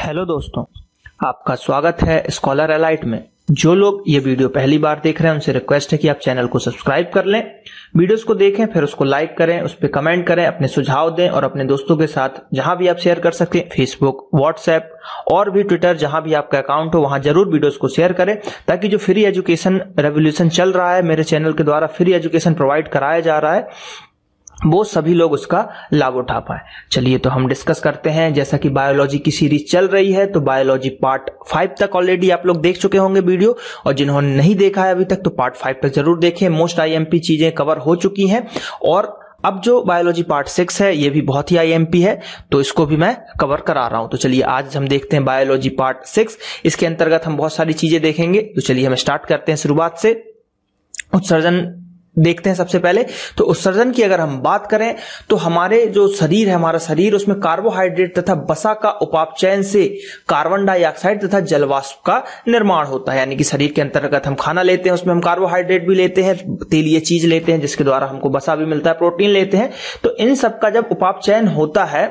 Hello दोस्तों, आपका स्वागत है स्कॉलर एलाइट में। जो लोग ये वीडियो पहली बार देख रहे हैं उनसे रिक्वेस्ट है कि आप चैनल को सब्सक्राइब कर लें, वीडियोस को देखें, फिर उसको लाइक करें, उस पर कमेंट करें, अपने सुझाव दें और अपने दोस्तों के साथ जहां भी आप शेयर कर सकें, फेसबुक, व्हाट्सएप और भी ट्विटर, जहां भी आपका अकाउंट हो वहां जरूर वीडियोस को शेयर करें, ताकि जो फ्री एजुकेशन रेवोल्यूशन चल रहा है, मेरे चैनल के द्वारा फ्री एजुकेशन प्रोवाइड कराया जा रहा है, वो सभी लोग उसका लाभ उठा पाए। चलिए तो हम डिस्कस करते हैं। जैसा कि बायोलॉजी की सीरीज चल रही है, तो बायोलॉजी पार्ट 5 तक ऑलरेडी आप लोग देख चुके होंगे वीडियो, और जिन्होंने नहीं देखा है अभी तक तो पार्ट 5 तक जरूर देखें। मोस्ट आईएमपी चीजें कवर हो चुकी हैं, और अब जो बायोलॉजी पार्ट 6 है ये भी बहुत ही आईएमपी है, तो इसको भी मैं कवर करा रहा हूं। तो चलिए आज हम देखते हैं बायोलॉजी पार्ट 6। इसके अंतर्गत हम बहुत सारी चीजें देखेंगे। तो चलिए हम स्टार्ट करते हैं शुरुआत से। उत्सर्जन देखते हैं सबसे पहले। तो उत्सर्जन की अगर हम बात करें तो हमारे जो शरीर है, हमारा शरीर, उसमें कार्बोहाइड्रेट तथा वसा का उपापचयन से कार्बन डाइऑक्साइड तथा जलवाष्प का निर्माण होता है। यानी कि शरीर के अंतर्गत हम खाना लेते हैं, उसमें हम कार्बोहाइड्रेट भी लेते हैं, तेलीय चीज लेते हैं जिसके द्वारा हमको वसा भी मिलता है, प्रोटीन लेते हैं। तो इन सब का जब उपापचयन होता है,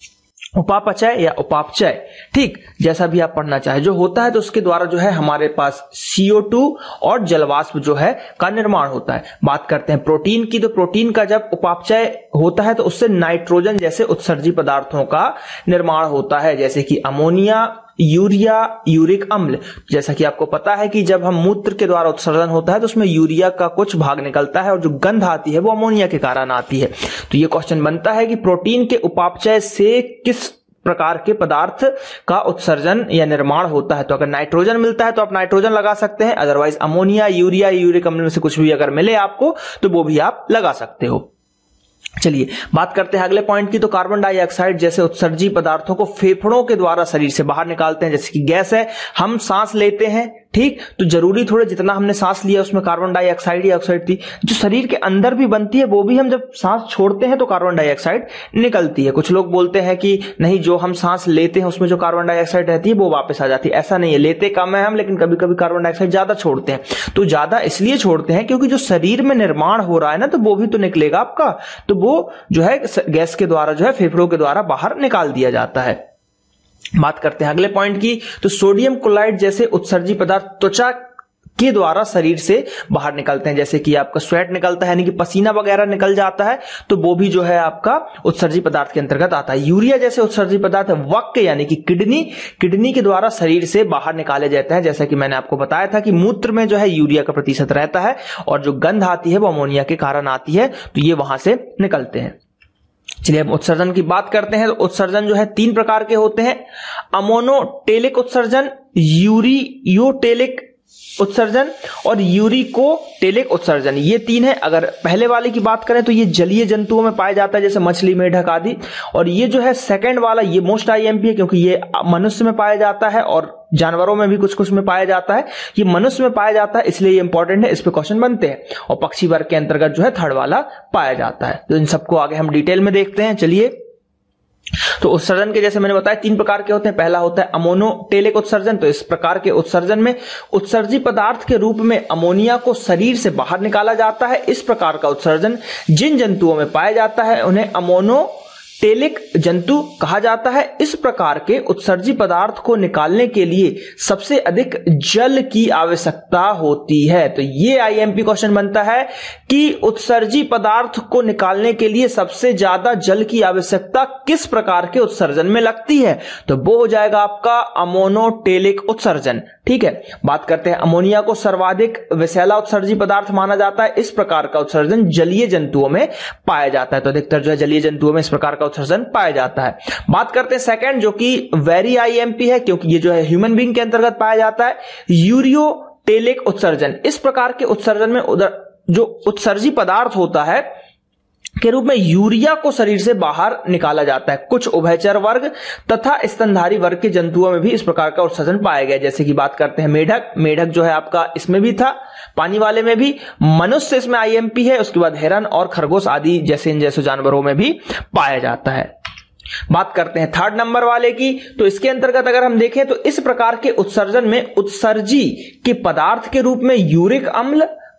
उपापचय या उपापचय, ठीक जैसा भी आप पढ़ना चाहे, जो होता है तो उसके द्वारा जो है हमारे पास CO2 और जलवाष्प जो है का निर्माण होता है। बात करते हैं प्रोटीन की, तो प्रोटीन का जब उपापचय होता है तो उससे नाइट्रोजन जैसे उत्सर्जी पदार्थों का निर्माण होता है, जैसे कि अमोनिया, यूरिया, यूरिक अम्ल। जैसा कि आपको पता है कि जब हम मूत्र के द्वारा उत्सर्जन होता है तो उसमें यूरिया का कुछ भाग निकलता है और जो गंध आती है वो अमोनिया के कारण आती है। तो ये क्वेश्चन बनता है कि प्रोटीन के उपापचय से किस प्रकार के पदार्थ का उत्सर्जन या निर्माण होता है। तो अगर नाइट्रोजन मिलता है तो आप नाइट्रोजन लगा सकते हैं, अदरवाइज अमोनिया, यूरिया, यूरिक अम्ल में से कुछ भी अगर मिले आपको तो वो भी आप लगा सकते हो। चलिए बात करते हैं अगले पॉइंट की। तो कार्बन डाइऑक्साइड जैसे उत्सर्जी पदार्थों को फेफड़ों के द्वारा शरीर से बाहर निकालते हैं। जैसे कि गैस है, हम सांस लेते हैं, ठीक, तो जरूरी थोड़े जितना हमने सांस लिया उसमें कार्बन डाइऑक्साइड ही ऑक्साइड थी, जो शरीर के अंदर भी बनती है वो भी हम जब सांस छोड़ते हैं तो कार्बन डाइऑक्साइड निकलती है। कुछ लोग बोलते हैं कि नहीं, जो हम सांस लेते हैं उसमें जो कार्बन डाइऑक्साइड रहती है वो वापस आ जाती है। ऐसा नहीं है, लेते कम है हम, लेकिन कभी कभी कार्बन डाइऑक्साइड ज्यादा छोड़ते हैं। तो ज्यादा इसलिए छोड़ते हैं क्योंकि जो शरीर में निर्माण हो रहा है ना, तो वो भी तो निकलेगा आपका, तो वो जो है गैस के द्वारा जो है फेफड़ों के द्वारा बाहर निकाल दिया जाता है। बात करते हैं अगले पॉइंट की। तो सोडियम क्लोराइड जैसे उत्सर्जी पदार्थ त्वचा के द्वारा शरीर से बाहर निकलते हैं। जैसे कि आपका स्वेट निकलता है, यानी कि पसीना वगैरह निकल जाता है, तो वो भी जो है आपका उत्सर्जी पदार्थ के अंतर्गत आता है। यूरिया जैसे उत्सर्जी पदार्थ वक्क यानी कि किडनी के द्वारा शरीर से बाहर निकाले जाते हैं। जैसा कि मैंने आपको बताया था कि मूत्र में जो है यूरिया का प्रतिशत रहता है, और जो गंध आती है वो अमोनिया के कारण आती है, तो ये वहां से निकलते हैं। चलिए अब उत्सर्जन की बात करते हैं। तो उत्सर्जन जो है 3 प्रकार के होते हैं: अमोनोटेलिक उत्सर्जन, यूरियोटेलिक उत्सर्जन और यूरिकोटेलिक उत्सर्जन। ये 3 है। अगर पहले वाले की बात करें तो ये जलीय जंतुओं में पाया जाता है, जैसे मछली, मेढक आदि। और ये जो है सेकंड वाला, ये मोस्ट आईएमपी है क्योंकि ये मनुष्य में पाया जाता है और जानवरों में भी कुछ कुछ में पाया जाता है। ये मनुष्य में पाया जाता है इसलिए ये इंपॉर्टेंट है, इस पे क्वेश्चन बनते हैं। और पक्षी वर्ग के अंतर्गत जो है थर्ड वाला पाया जाता है। तो इन सबको आगे हम डिटेल में देखते हैं। चलिए, तो उत्सर्जन के जैसे मैंने बताया 3 प्रकार के होते हैं। पहला होता है अमोनोटेलिक उत्सर्जन। तो इस प्रकार के उत्सर्जन में उत्सर्जी पदार्थ के रूप में अमोनिया को शरीर से बाहर निकाला जाता है। इस प्रकार का उत्सर्जन जिन जंतुओं में पाया जाता है उन्हें अमोनोटेलिक जंतु कहा जाता है। इस प्रकार के उत्सर्जी पदार्थ को निकालने के लिए सबसे अधिक जल की आवश्यकता होती है। तो ये आईएमपी क्वेश्चन बनता है कि उत्सर्जी पदार्थ को निकालने के लिए सबसे ज्यादा जल की आवश्यकता किस प्रकार के उत्सर्जन में लगती है, तो वो हो जाएगा आपका अमोनोटेलिक उत्सर्जन। ठीक है, बात करते हैं अमोनिया को सर्वाधिक विषैला उत्सर्जी पदार्थ माना जाता है। इस प्रकार का उत्सर्जन जलीय जंतुओं में पाया जाता है। तो अधिकतर जो है जलीय जंतुओं में इस प्रकार का उत्सर्जन पाया जाता है। बात करते हैं सेकंड, जो कि वेरी आईएमपी है क्योंकि ये जो है ह्यूमन बीइंग के अंतर्गत पाया जाता है, यूरियोटेलिक उत्सर्जन। इस प्रकार के उत्सर्जन में जो उत्सर्जी पदार्थ होता है के रूप में यूरिया को शरीर से बाहर निकाला जाता है। कुछ उभयचर वर्ग तथा स्तनधारी वर्ग के जंतुओं में भी इस प्रकार का उत्सर्जन पाया गया। जैसे कि बात करते हैं मेढक जो है आपका इसमें भी था, पानी वाले में भी, मनुष्य इसमें आईएमपी है, उसके बाद हिरन और खरगोश आदि जैसे इन जैसे जानवरों में भी पाया जाता है। बात करते हैं थर्ड नंबर वाले की। तो इसके अंतर्गत अगर हम देखें तो इस प्रकार के उत्सर्जन में उत्सर्जी के पदार्थ के रूप में यूरिक अम्ल,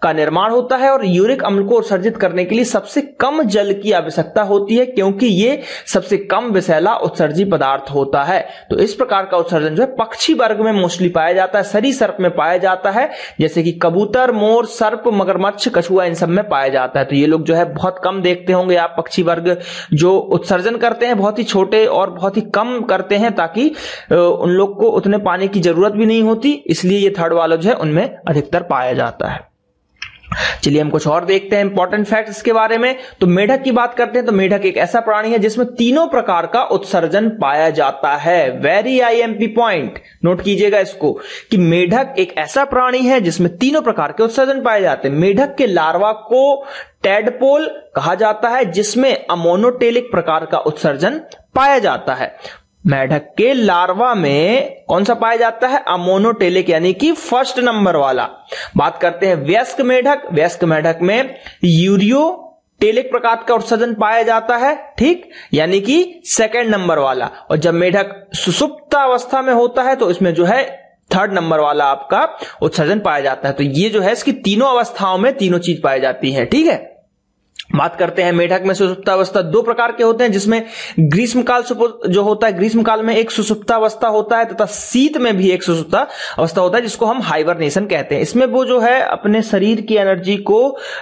का निर्माण होता है और यूरिक अम्ल को उत्सर्जित करने के लिए सबसे कम जल की आवश्यकता होती है, क्योंकि ये सबसे कम विषैला उत्सर्जी पदार्थ होता है। तो इस प्रकार का उत्सर्जन जो है पक्षी वर्ग में मोस्टली पाया जाता है, सरीसृप में पाया जाता है, जैसे कि कबूतर, मोर, सर्प, मगरमच्छ, कछुआ, इन सब में पाया जाता है। तो ये लोग जो है बहुत कम देखते होंगे आप पक्षी वर्ग जो उत्सर्जन करते हैं, बहुत ही छोटे और बहुत ही कम करते हैं, ताकि उन लोग को उतने पानी की जरूरत भी नहीं होती, इसलिए ये थर्ड वाला जो है उनमें अधिकतर पाया जाता है। चलिए हम कुछ और देखते हैं इंपॉर्टेंट फैक्ट्स इसके बारे में। तो मेढक की बात करते हैं तो मेढक एक ऐसा प्राणी है जिसमें तीनों प्रकार का उत्सर्जन पाया जाता है। वेरी आईएमपी पॉइंट, नोट कीजिएगा इसको कि मेढक एक ऐसा प्राणी है जिसमें तीनों प्रकार के उत्सर्जन पाए जाते हैं। मेढक के लार्वा को टेडपोल कहा जाता है, जिसमें अमोनोटेलिक प्रकार का उत्सर्जन पाया जाता है। मेढक के लार्वा में कौन सा पाया जाता है? अमोनोटेलिक, यानी कि फर्स्ट नंबर वाला। बात करते हैं वयस्क मेढक। वयस्क मेढक में यूरियोटेलिक प्रकार का उत्सर्जन पाया जाता है, ठीक, यानी कि सेकंड नंबर वाला। और जब मेढक सुषुप्त अवस्था में होता है तो इसमें जो है थर्ड नंबर वाला आपका उत्सर्जन पाया जाता है। तो ये जो है इसकी तीनों अवस्थाओं में तीनों चीज पाई जाती है, ठीक है। बात करते हैं मेढक में सुषुप्तावस्था दो प्रकार के होते हैं, जिसमें ग्रीष्मकाल जो होता है, ग्रीष्मकाल में एक सुषुप्तावस्था होता है तथा शीत में भी एक सुषुप्तावस्था होता है, जिसको हम हाइबरनेशन कहते हैं। इसमें वो जो है अपने शरीर की एनर्जी को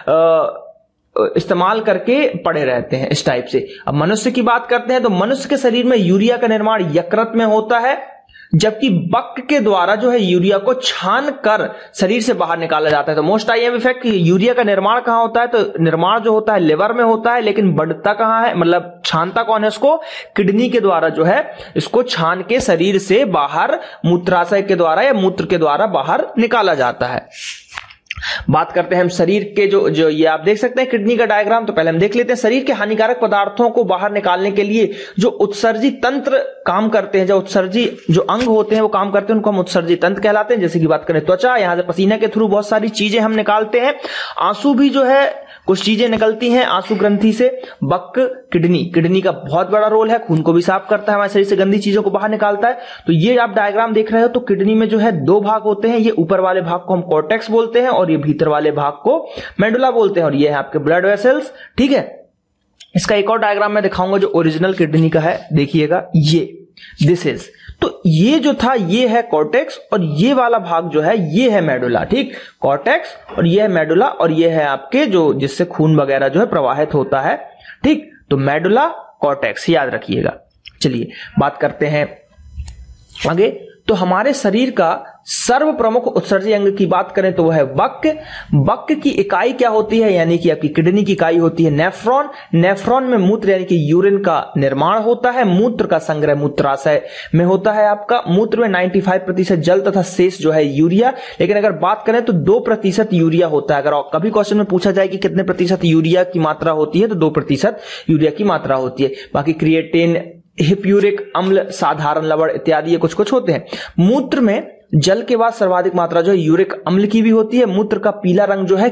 इस्तेमाल करके पड़े रहते हैं, इस टाइप से। अब मनुष्य की बात करते हैं तो मनुष्य के शरीर में यूरिया का निर्माण यकृत में होता है, जबकि बक के द्वारा जो है यूरिया को छान कर शरीर से बाहर निकाला जाता है। तो मोस्ट आईएम इफेक्ट, यूरिया का निर्माण कहां होता है? तो निर्माण जो होता है लिवर में होता है, लेकिन बढ़ता कहां है, मतलब छानता कौन है इसको? किडनी के द्वारा जो है इसको छान के शरीर से बाहर मूत्राशय के द्वारा या मूत्र के द्वारा बाहर निकाला जाता है। बात करते हैं हम शरीर के जो ये आप देख सकते हैं किडनी का डायग्राम। तो पहले हम देख लेते हैं शरीर के हानिकारक पदार्थों को बाहर निकालने के लिए जो उत्सर्जी तंत्र काम करते हैं, जो उत्सर्जी जो अंग होते हैं वो काम करते हैं, उनको हम उत्सर्जी तंत्र कहलाते हैं। जैसे कि बात करें त्वचा, यहां से पसीने के थ्रू बहुत सारी चीजें हम निकालते हैं। आंसू भी जो है कुछ चीजें निकलती हैं आंसू ग्रंथि से। बक किडनी का बहुत बड़ा रोल है, खून को भी साफ करता है, हमारे शरीर से गंदी चीजों को बाहर निकालता है। तो ये आप डायग्राम देख रहे हो तो किडनी में जो है दो भाग होते हैं, ये ऊपर वाले भाग को हम कॉर्टेक्स बोलते हैं और ये भीतर वाले भाग को मेडुला बोलते हैं, और ये है आपके ब्लड वेसल्स, ठीक है। इसका एक और डायग्राम मैं दिखाऊंगा जो ओरिजिनल किडनी का है, देखिएगा ये दिस इज। तो ये जो था ये है कॉर्टेक्स और ये वाला भाग जो है ये है मेडुला, ठीक। कॉर्टेक्स और ये है मेडुला और ये है आपके जो जिससे खून वगैरह जो है प्रवाहित होता है, ठीक। तो मेडुला कॉर्टेक्स याद रखिएगा। चलिए बात करते हैं आगे। तो हमारे शरीर का सर्व प्रमुख उत्सर्जी अंग की बात करें तो वह है वक्क। वक्क की इकाई क्या होती है? यानी कि आपकी किडनी की इकाई होती है नेफ्रॉन। नेफ्रॉन में मूत्र यानी कि यूरिन का निर्माण होता है। मूत्र का संग्रह मूत्राशय में होता है। आपका मूत्र में 95% जल तथा शेष जो है यूरिया। लेकिन अगर बात करें तो 2% यूरिया होता है। अगर कभी क्वेश्चन में पूछा जाए कि कितने प्रतिशत यूरिया की मात्रा होती है तो 2% यूरिया की मात्रा होती है। बाकी क्रिएटिन, हिप्यूरिक अम्ल, साधारण लवण इत्यादि ये कुछ कुछ होते हैं। मूत्र में जल के बाद सर्वाधिक मात्रा जो है यूरिक अम्ल की भी होती है। मूत्र का पीला रंग जो है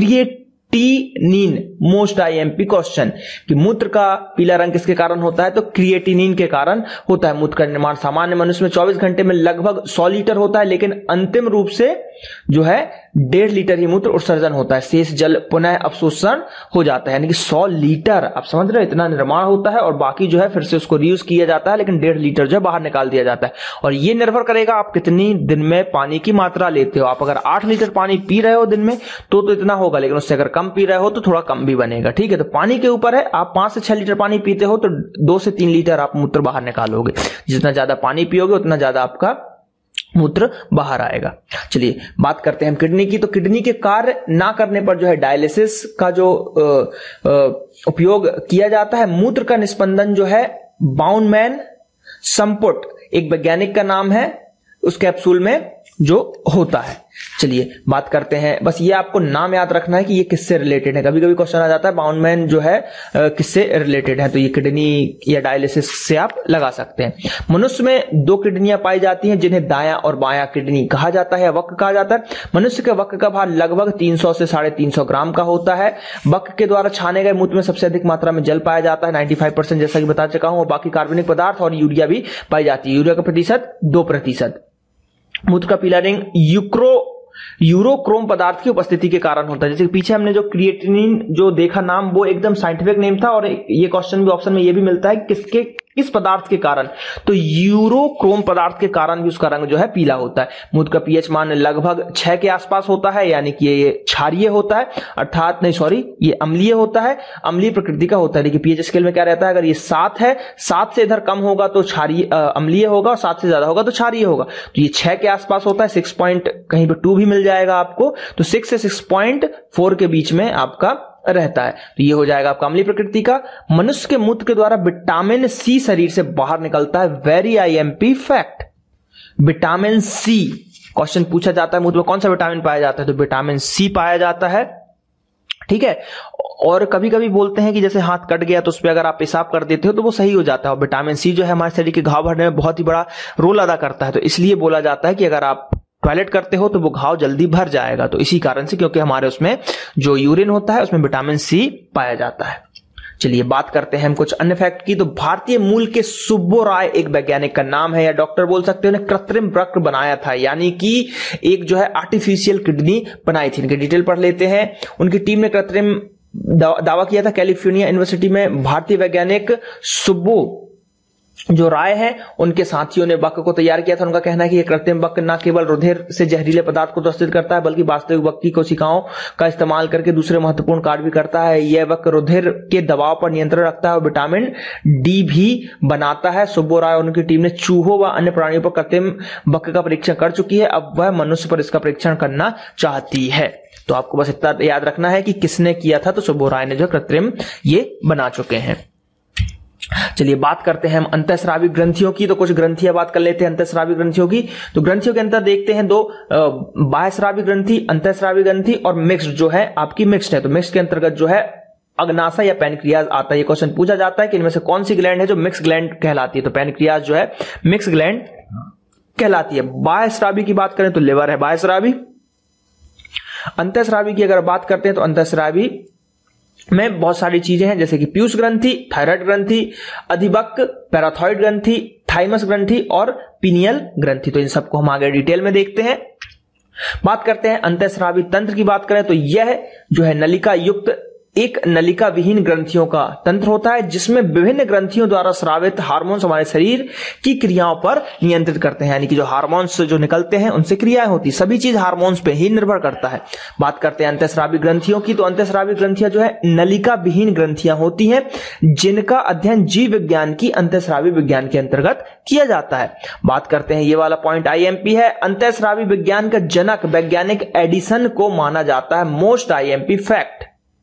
क्रिएटिनिन, मोस्ट आईएमपी क्वेश्चन कि मूत्र का पीला रंग किसके कारण होता है? तो क्रिएटिनिन के कारण होता है। मूत्र का निर्माण सामान्य मनुष्य में 24 घंटे में लगभग 100 लीटर होता है, लेकिन अंतिम रूप से जो है 1.5 लीटर ही मूत्र उत्सर्जन होता है। शेष जल पुनः अवशोषण हो जाता है, यानी कि 100 लीटर, आप समझ रहे हो, इतना निर्माण होता है और बाकी जो है फिर से उसको रीयूज किया जाता है, लेकिन 1.5 लीटर जो है बाहर निकाल दिया जाता है। और ये निर्भर करेगा आप कितनी दिन में पानी की मात्रा लेते हो। आप अगर 8 लीटर पानी पी रहे हो दिन में तो इतना होगा, लेकिन उससे अगर कम पी रहे हो तो थोड़ा कम भी बनेगा, ठीक है। तो पानी के ऊपर है, आप 5 से 6 लीटर पानी पीते हो तो 2 से 3 लीटर आप मूत्र बाहर निकालोगे। जितना ज्यादा पानी पियोगे उतना ज्यादा आपका मूत्र बाहर आएगा। चलिए बात करते हैं हम किडनी की। तो किडनी के कार्य ना करने पर जो है डायलिसिस का जो उपयोग किया जाता है। मूत्र का निस्पंदन जो है बाउनमैन संपुट एक वैज्ञानिक का नाम है, उस कैप्सूल में जो होता है। चलिए बात करते हैं, बस ये आपको नाम याद रखना है कि ये किससे रिलेटेड है। कभी कभी क्वेश्चन आ जाता है बाउनमैन जो है किससे रिलेटेड है, तो ये किडनी या डायलिसिस से आप लगा सकते हैं। मनुष्य में 2 किडनियां पाई जाती हैं जिन्हें दायां और बायां किडनी कहा जाता है, वक्क कहा जाता है। मनुष्य के वक्क का भार लगभग 300 से 350 ग्राम का होता है। वक्क के द्वारा छाने गए मूत्र में सबसे अधिक मात्रा में जल पाया जाता है, 95% जैसा कि बता चुका हूं, और बाकी कार्बनिक पदार्थ और यूरिया भी पाई जाती है। यूरिया का प्रतिशत 2%। मूत्र का पीला रंग यूरोक्रोम पदार्थ की उपस्थिति के कारण होता है। जैसे पीछे हमने जो क्रिएटिनिन जो देखा नाम, वो एकदम साइंटिफिक नेम था, और ये क्वेश्चन भी ऑप्शन में ये भी मिलता है किस पदार्थ के कारण, तो यूरोक्रोम पदार्थ के कारण भी उसका रंग जो है पीला होता है। मूत्र का पीएच मान लगभग 6 के आसपास होता है, यानी कि ये क्षारीय होता है, अर्थात नहीं सॉरी ये अम्लीय होता है, अम्लीय प्रकृति का होता है। देखिए पीएच स्केल में क्या रहता है, अगर ये 7 है, 7 से इधर कम होगा तो क्षारीय अम्लीय होगा, और 7 से ज्यादा होगा तो क्षारीय होगा। तो ये 6 के आसपास होता है, 6 पॉइंट कहीं पे 2 भी मिल जाएगा आपको, तो 6 से 6.4 के बीच में आपका रहता है। तो ये हो जाएगा आपका अम्लीय प्रकृति का। मनुष्य के मूत्र के द्वारा विटामिन सी शरीर से बाहर निकलता है, very IMP fact. Vitamin C question पूछा जाता है, मूत्र में कौन सा विटामिन पाया जाता है, तो विटामिन सी पाया जाता है, ठीक है। और कभी कभी बोलते हैं कि जैसे हाथ कट गया तो उस पर अगर आप पेशाब कर देते हो तो वो सही हो जाता है, और विटामिन सी जो है हमारे शरीर के घाव भरने में बहुत ही बड़ा रोल अदा करता है। तो इसलिए बोला जाता है कि अगर आप टॉयलेट करते हो तो वो घाव जल्दी भर जाएगा, तो इसी कारण से, क्योंकि हमारे उसमें जो यूरिन होता है उसमें विटामिन सी पाया जाता है। चलिए बात करते हैं हम कुछ अन्य फैक्ट की। तो भारतीय मूल के सुब्बोराय एक वैज्ञानिक का नाम है, या डॉक्टर बोल सकते हो, उन्हें कृत्रिम वृक्क बनाया था, यानी कि एक जो है आर्टिफिशियल किडनी बनाई थी। इनके डिटेल पढ़ लेते हैं। उनकी टीम ने कृत्रिम दावा किया था कैलिफोर्निया यूनिवर्सिटी में। भारतीय वैज्ञानिक सुब्बो जो राय है, उनके साथियों ने वक्र को तैयार किया था। उनका कहना है कि यह कृत्रिम वक्र न केवल रुधिर से जहरीले पदार्थ को प्रस्तुत करता है, बल्कि वास्तविक वक्र की कोशिकाओं का इस्तेमाल करके दूसरे महत्वपूर्ण कार्य भी करता है। यह वक्र रुधिर के दबाव पर नियंत्रण रखता है और विटामिन डी भी बनाता है। सुब्बो राय और उनकी टीम ने चूहों व अन्य प्राणियों पर कृत्रिम वक्र का परीक्षण कर चुकी है, अब वह मनुष्य पर इसका परीक्षण करना चाहती है। तो आपको बस इतना याद रखना है कि किसने किया था, तो सुब्बो राय ने जो कृत्रिम ये बना चुके हैं। चलिए बात करते हैं हम अंतःस्रावी ग्रंथियों की। तो कुछ ग्रंथियां बात कर लेते हैं अंतःस्रावी ग्रंथियों की। तो ग्रंथियों के अंतर देखते हैं दो, बाह्यस्रावी ग्रंथि, अंतःस्रावी ग्रंथि, और मिक्स्ड जो है आपकी मिक्स्ड है। तो मिक्स्ड के अंतर्गत जो है अग्नाशय या पैनक्रियाज आता है। ये क्वेश्चन पूछा जाता है कि इनमें से कौन सी ग्लैंड है जो मिक्स ग्लैंड कहलाती है, तो पैनक्रियाज जो है मिक्स ग्लैंड कहलाती है। बाह्यस्रावी की बात करें तो लिवर है बाह्यस्रावी। अंतःस्रावी की अगर बात करते हैं तो अंतःस्रावी में बहुत सारी चीजें हैं, जैसे कि पीयूष ग्रंथि, थायराइड ग्रंथि, अधिवक्र, पैराथॉइड ग्रंथि, थाइमस ग्रंथि और पीनियल ग्रंथि। तो इन सबको हम आगे डिटेल में देखते हैं। बात करते हैं अंतःस्रावी तंत्र की बात करें तो यह जो है नलिका युक्त एक नलिका विहीन ग्रंथियों का तंत्र होता है, जिसमें विभिन्न ग्रंथियों द्वारा स्रावित हार्मोन्स हमारे शरीर की क्रियाओं पर नियंत्रित करते हैं, यानी कि जो हार्मोन्स जो निकलते हैं उनसे क्रियाएं होती, सभी चीज हार्मोन्स पे ही निर्भर करता है। बात करते हैं अंतःस्रावी ग्रंथियों की। तो अंतःस्रावी ग्रंथियां जो है नलिका विहीन ग्रंथियां होती हैं, जिनका अध्ययन जीव विज्ञान की अंतःस्रावी विज्ञान के अंतर्गत किया जाता है। बात करते हैं, ये वाला पॉइंट आईएमपी है, अंतःस्रावी विज्ञान का जनक वैज्ञानिक एडिसन को माना जाता है। मोस्ट आईएमपी फैक्ट,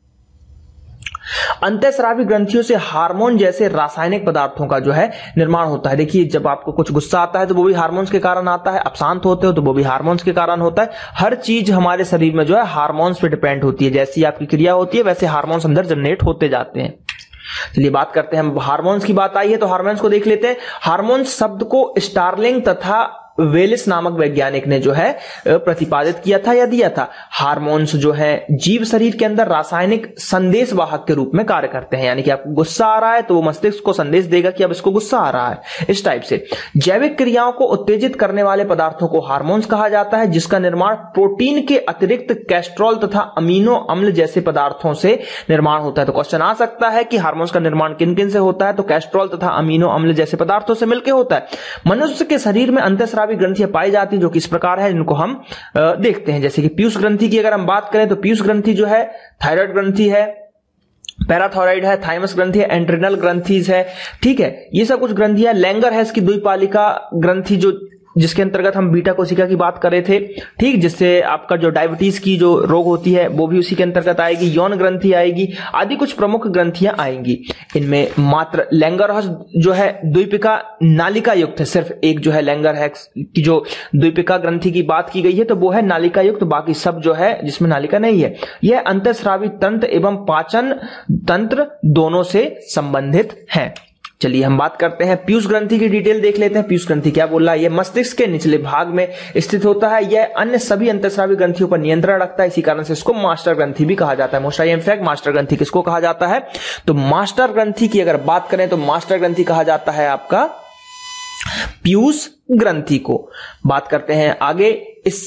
अंतःस्रावी ग्रंथियों से हार्मोन जैसे रासायनिक पदार्थों का जो है निर्माण होता है। देखिए जब आपको कुछ गुस्सा आता है तो वो भी हार्मोन्स के कारण आता है, आप शांत होते हो तो वो भी हार्मोन्स के कारण होता है। हर चीज हमारे शरीर में जो है हार्मोन्स पे डिपेंड होती है, जैसी आपकी क्रिया होती है वैसे हार्मोन्स अंदर जनरेट होते जाते हैं। चलिए बात करते हैं, हम हार्मोन्स की बात आई है तो हार्मोन्स को देख लेते हैं। हार्मोन्स शब्द को स्टार्लिंग तथा वेलिस नामक वैज्ञानिक ने जो है प्रतिपादित किया था या दिया था। हार्मोन्स जो है जीव शरीर के अंदर रासायनिक संदेश वाहक के रूप में कार्य करते हैं, यानी कि आपको गुस्सा आ रहा है तो वो मस्तिष्क को संदेश देगा कि अब इसको गुस्सा आ रहा है, इस टाइप से। जैविक क्रियाओं को उत्तेजित करने वाले पदार्थों को हार्मोन्स कहा जाता है, जिसका निर्माण प्रोटीन के अतिरिक्त कैस्ट्रॉल तथा अमीनो अम्ल जैसे पदार्थों से निर्माण होता है। तो क्वेश्चन आ सकता है कि हार्मोन्स का निर्माण किन किन से होता है, तो कैस्ट्रॉल तथा अमीनो अम्ल जैसे पदार्थों से मिलकर होता है। मनुष्य के शरीर में अंतःस्रावी ग्रंथियां पाई जाती हैं, जो कि इस प्रकार है, जिनको हम देखते हैं। जैसे कि पीयूष ग्रंथि की अगर हम बात करें तो पीयूष ग्रंथि जो है थायराइड ग्रंथि है, पैराथॉराइड है, थाइमस ग्रंथि है, एंड्रिनल ग्रंथिज है, ठीक है, ये सब कुछ ग्रंथियां। लैंगर है इसकी द्विपालिका ग्रंथि, जो जिसके अंतर्गत हम बीटा कोशिका की बात कर रहे थे, ठीक, जिससे आपका जो डायबिटीज की जो रोग होती है वो भी उसी के अंतर्गत आएगी। यौन ग्रंथि आएगी, आदि कुछ प्रमुख ग्रंथियां आएंगी। इनमें मात्र लैंगरहॉस जो है द्वीपिका नालिका युक्त है, सिर्फ एक जो है लैंगरहॉस की जो द्वीपिका ग्रंथि की बात की गई है तो वो है नालिका युक्त, बाकी सब जो है जिसमें नालिका नहीं है। यह अंतःस्रावी तंत्र एवं पाचन तंत्र दोनों से संबंधित है। चलिए हम बात करते हैं पीयूष ग्रंथि की डिटेल देख लेते हैं। पीयूष ग्रंथि क्या बोल रहा है, यह मस्तिष्क के निचले भाग में स्थित होता है। यह अन्य सभी अंतःस्रावी ग्रंथियों पर नियंत्रण रखता है, इसी कारण से इसको मास्टर ग्रंथि भी कहा जाता है। मोस्ट इनफैक्ट मास्टर ग्रंथि किसको कहा जाता है, तो मास्टर ग्रंथि की अगर बात करें तो मास्टर ग्रंथि कहा जाता है आपका पीयूष ग्रंथि को। बात करते हैं आगे, इससे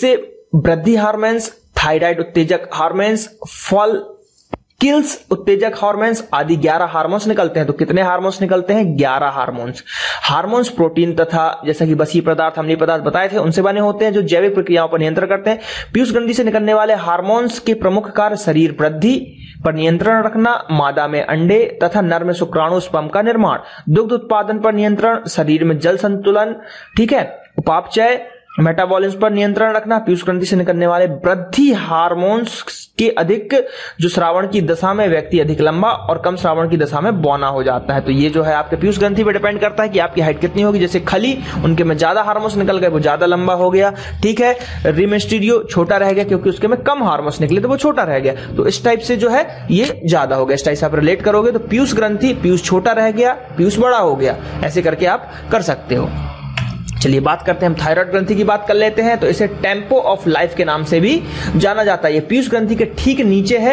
वृद्धि हार्मोन्स, थायराइड उत्तेजक हार्मोन्स, फॉल किल्स उत्तेजक हार्मोन्स आदि 11 हार्मोन्स निकलते हैं। तो कितने हार्मोन्स निकलते हैं? 11 हार्मोन्स। हार्मोन्स प्रोटीन तथा जैसा कि बसीय पदार्थ, अम्लीय पदार्थ बताए थे, उनसे बने होते हैं जो जैविक प्रक्रियाओं पर नियंत्रण करते हैं। पीयूष ग्रंथि से निकलने वाले हार्मोन्स के प्रमुख कार्य शरीर वृद्धि पर नियंत्रण रखना, मादा में अंडे तथा नर में शुक्राणु स्पर्म का निर्माण, दुग्ध उत्पादन पर नियंत्रण, शरीर में जल संतुलन, ठीक है, उपापचय, मेटाबॉलिज्म पर नियंत्रण रखना। पीयूष ग्रंथि से निकलने वाले वृद्धि हार्मोन्स के अधिक जो श्रावण की दशा में व्यक्ति अधिक लंबा और कम श्रावण की दशा में बौना हो जाता है। तो ये जो है आपके पीयूष ग्रंथि पे डिपेंड करता है कि आपकी हाइट कितनी होगी। जैसे खली, उनके में ज्यादा हार्मोन्स निकल गए, वो ज्यादा लंबा हो गया, ठीक है। रिमेस्टीरियो छोटा रह गया क्योंकि उसके में कम हार्मोन्स निकले तो वो छोटा रह गया। तो इस टाइप से जो है ये ज्यादा हो गया। इस टाइप से आप रिलेट करोगे तो पीयूष ग्रंथि, पीयूष छोटा रह गया, पीयूष बड़ा हो गया, ऐसे करके आप कर सकते हो। चलिए बात करते हैं, हम थायराइड ग्रंथि की बात कर लेते हैं। तो इसे टेम्पो ऑफ लाइफ के नाम से भी जाना जाता है। ये पीयूष ग्रंथि के ठीक नीचे है।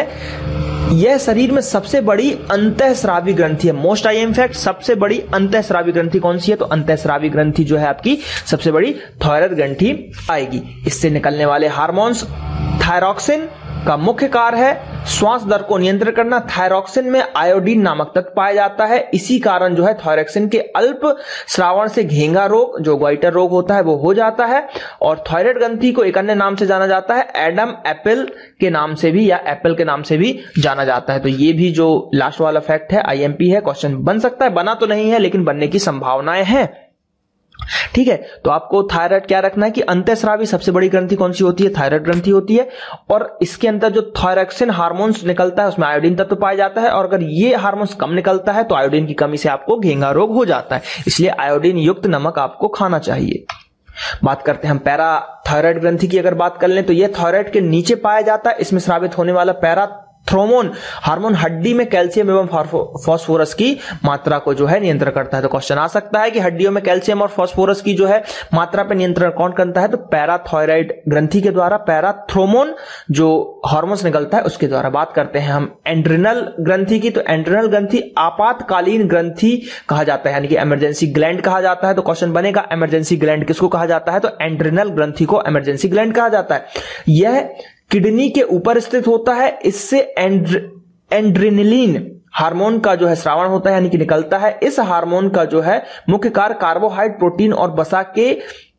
यह शरीर में सबसे बड़ी अंतःस्रावी ग्रंथि है। मोस्ट आई एम फैक्ट, सबसे बड़ी अंतःस्रावी ग्रंथि कौन सी है? तो अंतःस्रावी ग्रंथि जो है आपकी सबसे बड़ी थायराइड ग्रंथि आएगी। इससे निकलने वाले हार्मोन्स, थायरॉक्सिन का मुख्य कार्य है श्वास दर को नियंत्रित करना। थायरॉक्सिन में आयोडीन नामक तत्व पाया जाता है। इसी कारण जो है थायरॉक्सिन के अल्प श्रावण से घेंगा रोग, जो ग्वाइटर रोग होता है, वो हो जाता है। और थायराइड ग्रंथि को एक अन्य नाम से जाना जाता है, एडम एप्पल के नाम से भी या एप्पल के नाम से भी जाना जाता है। तो ये भी जो लास्ट वाला फैक्ट है आईएमपी है, क्वेश्चन बन सकता है, बना तो नहीं है लेकिन बनने की संभावनाएं हैं, ठीक है। तो आपको थायराइड क्या रखना है कि अंतःस्रावी सबसे बड़ी ग्रंथि कौन सी होती है? थायराइड ग्रंथि होती है। और इसके अंदर जो थायरॉक्सिन हार्मोन्स निकलता है उसमें आयोडीन तत्व पाया जाता है। और अगर ये हार्मोन्स कम निकलता है तो आयोडीन की कमी से आपको घेंगा रोग हो जाता है। इसलिए आयोडीन युक्त नमक आपको खाना चाहिए। बात करते हैं हम पैरा थायराइड ग्रंथि की। अगर बात कर लें तो यह थायराइड के नीचे पाया जाता है। इसमें स्रावित होने वाला पैराथ्रोमोन हार्मोन हड्डी में कैल्शियम एवं फास्फोरस की मात्रा को जो है नियंत्रण करता है। तो क्वेश्चन आ सकता है कि हड्डियों में कैल्शियम और फास्फोरस की जो है मात्रा पे नियंत्रण कौन करता है? तो पैराथायराइड ग्रंथि के द्वारा पैराथ्रोमोन जो हार्मोन्स निकलता है उसके द्वारा। बात करते हैं हम एंड्रिनल ग्रंथि की। तो एंड्रिनल ग्रंथि आपातकालीन ग्रंथि कहा जाता है, यानी कि इमरजेंसी ग्लैंड कहा जाता है। तो क्वेश्चन बनेगा इमरजेंसी ग्लैंड किसको कहा जाता है? तो एंड्रिनल ग्रंथि को इमरजेंसी ग्लैंड कहा जाता है। यह किडनी के ऊपर स्थित होता है। इससे एंड्रेनलिन हार्मोन का जो है स्रावण होता है, यानी कि निकलता है। इस हार्मोन का जो है मुख्य कार्य कार्बोहाइड्रेट, प्रोटीन और वसा के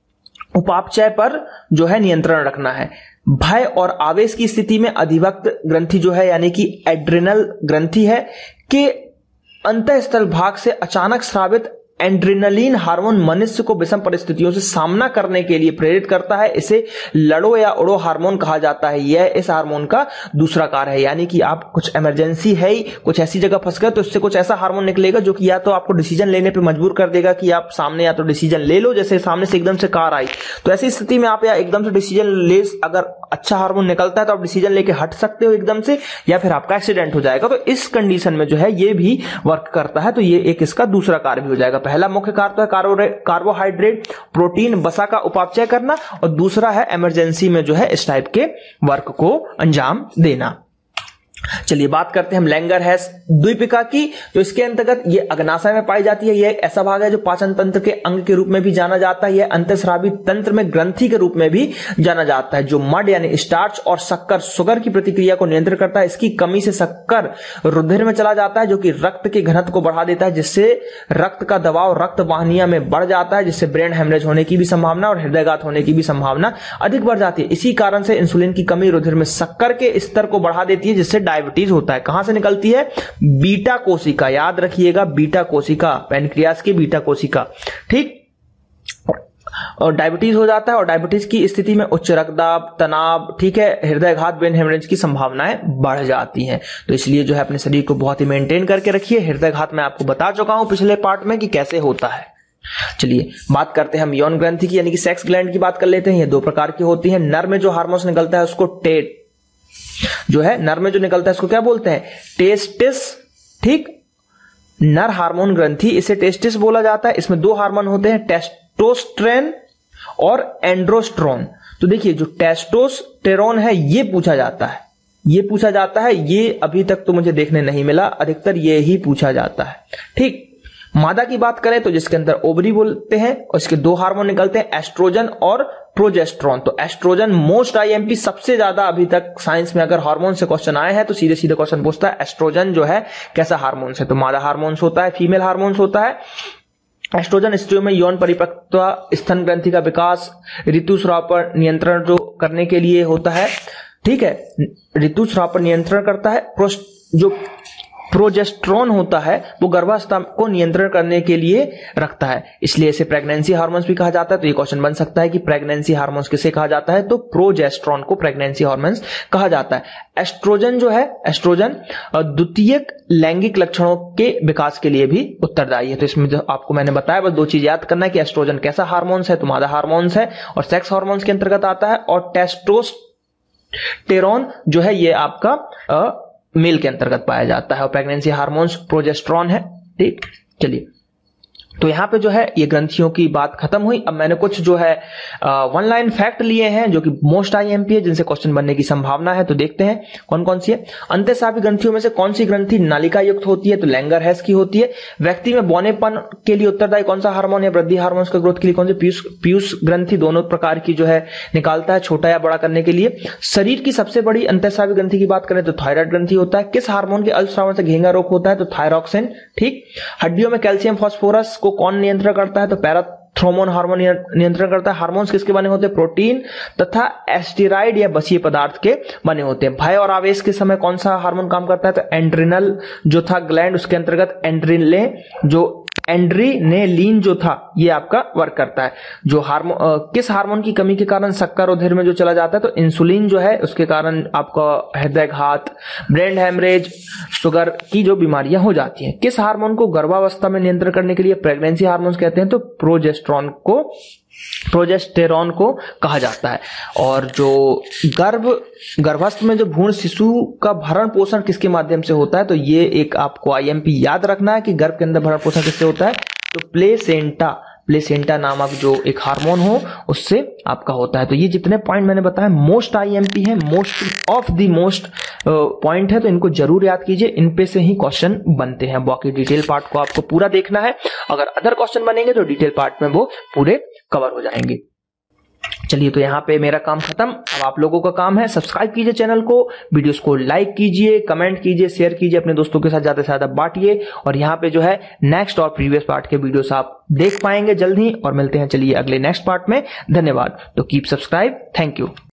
उपापचय पर जो है नियंत्रण रखना है। भय और आवेश की स्थिति में अधिवक्त ग्रंथि जो है, यानी कि एड्रिनल ग्रंथि है, के अंतःस्थल भाग से अचानक स्रावित एंड्रेनलिन हार्मोन मनुष्य को विषम परिस्थितियों से सामना करने के लिए प्रेरित करता है। इसे लड़ो या उड़ो हार्मोन कहा जाता है। यह इस हार्मोन का दूसरा कार्य है, यानी कि आप कुछ इमरजेंसी है ही, कुछ ऐसी जगह फंस गए तो इससे कुछ ऐसा हार्मोन निकलेगा जो कि या तो आपको डिसीजन लेने पे मजबूर कर देगा कि आप सामने या तो डिसीजन ले लो, जैसे सामने से एकदम से कार आई तो ऐसी स्थिति में आप या एकदम से डिसीजन ले, अगर अच्छा हार्मोन निकलता है तो आप डिसीजन लेके हट सकते हो एकदम से, या फिर आपका एक्सीडेंट हो जाएगा। तो इस कंडीशन में जो है ये भी वर्क करता है। तो ये एक इसका दूसरा कार्य भी हो जाएगा। पहला मुख्य कार्य तो है कार्बोहाइड्रेट, प्रोटीन, वसा का उपापचय करना, और दूसरा है इमरजेंसी में जो है इस टाइप के वर्क को अंजाम देना। चलिए बात करते हैं हम लैंगरहैंस द्वीपिका की। तो इसके अंतर्गत ये अग्नाशय में पाई जाती है। यह एक ऐसा भाग है जो पाचन तंत्र के अंग के रूप में भी जाना जाता है। यह अंतःस्रावी तंत्र में ग्रंथि के रूप में भी जाना जाता है, जो मड यानी स्टार्च और शक्कर शुगर की प्रतिक्रिया को नियंत्रित करता है। इसकी कमी से शक्कर रुधिर में चला जाता है, जो कि रक्त के घनत्व को बढ़ा देता है, जिससे रक्त का दबाव रक्त वाहिनियां में बढ़ जाता है, जिससे ब्रेन हेमरेज होने की भी संभावना और हृदयघात होने की भी संभावना अधिक बढ़ जाती है। इसी कारण से इंसुलिन की कमी रुधिर में शक्कर के स्तर को बढ़ा देती है, जिससे डायबिटीज होता है। कहां से निकलती है? बीटा कोशिका, याद रखिएगा, बीटा कोशिका, पैनक्रियास की बीटा कोशिका, ठीक। और डायबिटीज हो जाता है, और डायबिटीज की स्थिति में उच्च रक्तदाब, तनाव, ठीक है, हृदयघात, ब्रेन हेमरेज की संभावनाएं बढ़ जाती हैं। तो इसलिए जो है अपने शरीर को बहुत ही मेंटेन करके रखिए। हृदयघात मैं आपको बता चुका हूं पिछले पार्ट में कि कैसे होता है। चलिए बात करते हैं हम यौन ग्रंथि की, यानी कि सेक्स ग्लैंड की बात कर लेते हैं। ये दो प्रकार की होती है। नर में जो हार्मोन्स निकलता है उसको टेट जो है, नर में जो निकलता है इसको क्या बोलते हैं? टेस्टिस, ठीक। नर हार्मोन ग्रंथि, इसे टेस्टिस बोला जाता है। इसमें दो हार्मोन होते हैं, टेस्टोस्टेरोन और एंड्रोस्ट्रोन। तो देखिए जो टेस्टोस्टेरोन है ये पूछा जाता है, ये अभी तक तो मुझे देखने नहीं मिला, अधिकतर ये ही पूछा जाता है, ठीक। मादा की बात करें तो जिसके अंदर ओवरी बोलते हैं और इसके दो हार्मोन निकलते हैं, एस्ट्रोजन और प्रोजेस्टेरोन। तो एस्ट्रोजन मोस्ट आईएमपी सबसे ज्यादा अभी तक साइंस में अगर हार्मोन से क्वेश्चन आए हैं तो सीधे सीधे क्वेश्चन पूछता है एस्ट्रोजन जो है कैसा हार्मोन्स है। तो मादा हार्मोन्स होता है, फीमेल हार्मोन्स होता है। एस्ट्रोजन स्त्रियों में यौन परिपक्वता, स्तन ग्रंथि का विकास, ऋतुस्राव पर नियंत्रण जो करने के लिए होता है, ठीक है, ऋतुस्राव पर नियंत्रण करता है। जो प्रोजेस्टेरोन होता है वो गर्भावस्था को नियंत्रण करने के लिए रखता है, इसलिए इसे प्रेगनेंसी हार्मोन्स भी कहा जाता है। तो ये क्वेश्चन बन सकता है कि प्रेगनेंसी हार्मोन्स किसे कहा जाता है, तो प्रोजेस्टेरोन को प्रेगनेंसी हार्मोन्स कहा जाता है। एस्ट्रोजन जो है, एस्ट्रोजन द्वितीयक लैंगिक लक्षणों के विकास के लिए भी उत्तरदायी है। तो इसमें जो आपको मैंने बताया बस दो चीज याद करना है कि एस्ट्रोजन कैसा हार्मोन्स है, तो मादा हार्मोन्स है और सेक्स हार्मोन्स के अंतर्गत आता है, और टेस्टोस्टेरोन जो है ये आपका मेल के अंतर्गत पाया जाता है, और प्रेगनेंसी हार्मोन्स प्रोजेस्टेरोन है। ठीक, चलिए तो यहां पे जो है ये ग्रंथियों की बात खत्म हुई। अब मैंने कुछ जो है वन लाइन फैक्ट लिए हैं जो कि मोस्ट आईएमपी है, जिनसे क्वेश्चन बनने की संभावना है। तो देखते हैं कौन कौन सी है। अंतःस्रावी ग्रंथियों में से कौन सी ग्रंथि नालिका युक्त होती है, तो लैंगरहैंस की होती है। व्यक्ति में बौनेपन के लिए उत्तरदायी कौन सा हार्मोन है, वृद्धि हार्मोन्स का ग्रोथ के लिए कौन से, पीयूष ग्रंथि दोनों प्रकार की जो है निकालता है, छोटा या बड़ा करने के लिए। शरीर की सबसे बड़ी अंतःस्रावी ग्रंथि की बात करें तो थायराइड ग्रंथि होता है। किस हार्मोन के अल्पस्रावन से घेंगा रोग होता है, तो थायरॉक्सिन। ठीक, हड्डियों में कैल्शियम फास्फोरस को कौन नियंत्रण करता है, तो पैराथ्रोमोन हार्मोन नियंत्रण करता है। हार्मोन्स किसके बने होते हैं, प्रोटीन तथा एस्टेरॉइड या बसीय पदार्थ के बने होते हैं। भय और आवेश के समय कौन सा हार्मोन काम करता है, तो एड्रिनल जो था ग्लैंड, उसके अंतर्गत एड्रीनेलिन जो था ये आपका वर्क करता है। जो किस हार्मोन की कमी के कारण शक्कर उधिर में जो चला जाता है, तो इंसुलिन जो है उसके कारण आपका हृदयघात, ब्रेन हैमरेज, शुगर की जो बीमारियां हो जाती हैं। किस हार्मोन को गर्भावस्था में नियंत्रण करने के लिए प्रेगनेंसी हार्मोन्स कहते हैं, तो प्रोजेस्टेरोन को कहा जाता है। और जो गर्भस्थ में जो भ्रूण शिशु का भरण पोषण किसके माध्यम से होता है, तो ये एक आपको आईएमपी याद रखना है कि गर्भ के अंदर भरण पोषण किससे होता है, तो प्लेसेंटा नामक जो एक हार्मोन हो उससे आपका होता है। तो ये जितने पॉइंट मैंने बताया मोस्ट आईएमपी है, most of the most point है, तो इनको जरूर याद कीजिए, इन पे से ही क्वेश्चन बनते हैं। बाकी डिटेल पार्ट को आपको पूरा देखना है, अगर अदर क्वेश्चन बनेंगे तो डिटेल पार्ट में वो पूरे कवर हो जाएंगे। चलिए तो यहाँ पे मेरा काम खत्म, अब आप लोगों का काम है सब्सक्राइब कीजिए चैनल को, वीडियोस को लाइक कीजिए, कमेंट कीजिए, शेयर कीजिए, अपने दोस्तों के साथ ज्यादा से ज्यादा बांटिए। और यहाँ पे जो है नेक्स्ट और प्रीवियस पार्ट के वीडियोस आप देख पाएंगे जल्द ही, और मिलते हैं चलिए अगले नेक्स्ट पार्ट में। धन्यवाद। तो कीप सब्सक्राइब, थैंक यू।